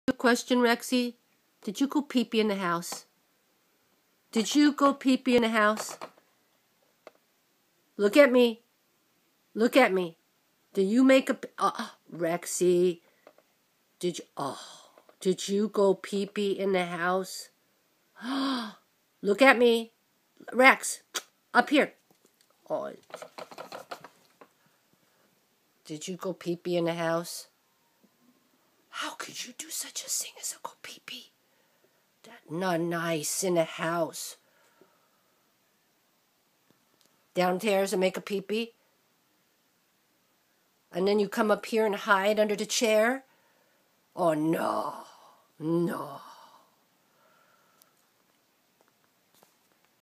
a question, Rexie? Did you go pee-pee in the house? Did you go pee-pee in the house? Look at me. Look at me. Did you make a... Rexie. Did you go pee-pee in the house? Look at me. Rex, up here. Oh. Did you go pee-pee in the house? How could you do such a thing as a go pee-pee? That's not nice in the house. Downstairs and make a pee-pee? And then you come up here and hide under the chair? Oh, no. No.